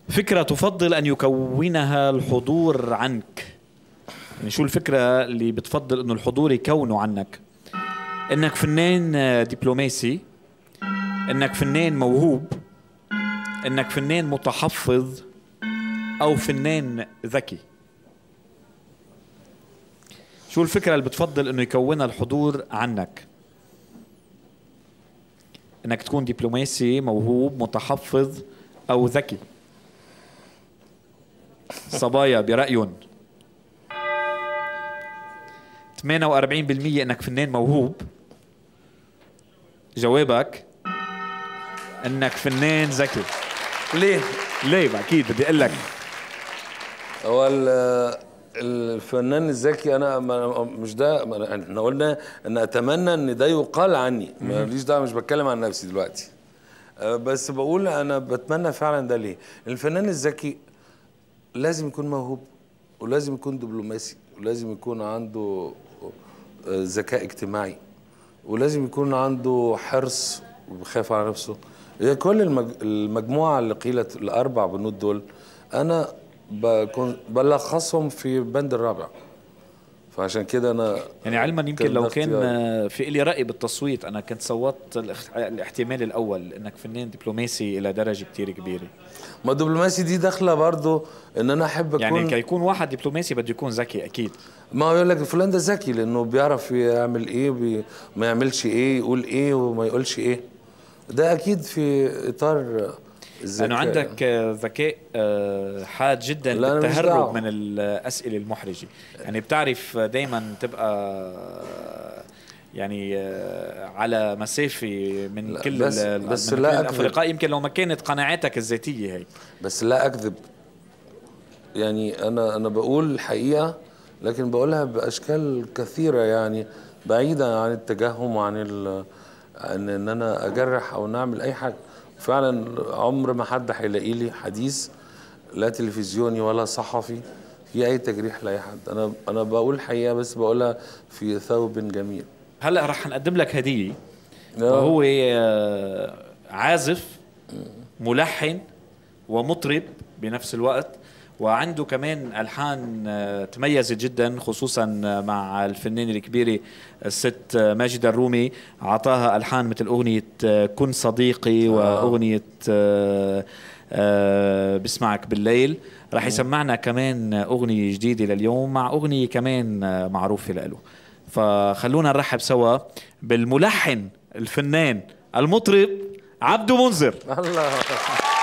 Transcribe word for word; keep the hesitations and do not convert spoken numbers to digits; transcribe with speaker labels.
Speaker 1: فكرة تفضل أن يكونها الحضور عنك. يعني شو الفكرة اللي بتفضل أنه الحضور يكونه عنك؟ أنك فنان دبلوماسي، أنك فنان موهوب، أنك فنان متحفظ، أو فنان ذكي. شو الفكرة اللي بتفضل أنه يكونها الحضور عنك؟ أنك تكون دبلوماسي، موهوب، متحفظ، أو ذكي. صبايا برأيهم ثمانية وأربعين بالمية انك فنان موهوب، جوابك انك فنان ذكي.
Speaker 2: ليه؟
Speaker 1: ليه؟ اكيد بدي اقول لك.
Speaker 2: هو الفنان الذكي انا مش ده، احنا قلنا ان اتمنى ان ده يقال عني، ماليش دعوه، مش بتكلم عن نفسي دلوقتي، بس بقول انا بتمنى فعلا ده. ليه؟ الفنان الذكي لازم يكون موهوب، ولازم يكون دبلوماسي، ولازم يكون عنده ذكاء اجتماعي، ولازم يكون عنده حرص وبخاف على نفسه. هي كل المج... المجموعة اللي قيلت الأربع بنود دول أنا بكون بلخصهم في بند الرابع، فعشان كده أنا
Speaker 1: يعني علما يمكن لو كان في لي رأي بالتصويت أنا كنت صوتت الاحتمال الأول إنك فنان دبلوماسي إلى درجة كتير كبيرة.
Speaker 2: ما الدبلوماسي دي داخلة برضو إن أنا أحب أكون،
Speaker 1: يعني كيكون واحد دبلوماسي بده يكون ذكي أكيد.
Speaker 2: ما هو يقول لك فلان ده ذكي لأنه بيعرف يعمل إيه وما بي... يعملش إيه، يقول إيه وما يقولش إيه. ده أكيد في إطار الذكاء.
Speaker 1: لأنه عندك ذكاء حاد جدا بالتهرب من الأسئلة المحرجة. يعني بتعرف دايما تبقى يعني على مسافة من كل
Speaker 2: بس, بس
Speaker 1: من
Speaker 2: لا
Speaker 1: كل الأفرقاء، يمكن لو ما كانت قناعاتك الذاتية هي.
Speaker 2: بس لا أكذب، يعني أنا أنا بقول الحقيقة، لكن بقولها بأشكال كثيرة، يعني بعيدة عن التجهم وعن ال ان ان انا اجرح او نعمل اي حاجه. فعلا عمر ما حد هيلاقي لي حديث لا تلفزيوني ولا صحفي في اي تجريح لاي حد. انا انا بقول الحقيقه، بس بقولها في ثوب جميل.
Speaker 1: هلا رح نقدم لك هديه، وهو عازف ملحن ومطرب بنفس الوقت، وعنده كمان ألحان تميزت جدا، خصوصا مع الفنانة الكبيرة الست ماجدة الرومي. عطاها ألحان مثل أغنية كن صديقي وأغنية بسمعك بالليل. راح يسمعنا كمان أغنية جديدة لليوم مع أغنية كمان معروفة له. فخلونا نرحب سوا بالملحن الفنان المطرب عبدو منذر.
Speaker 2: الله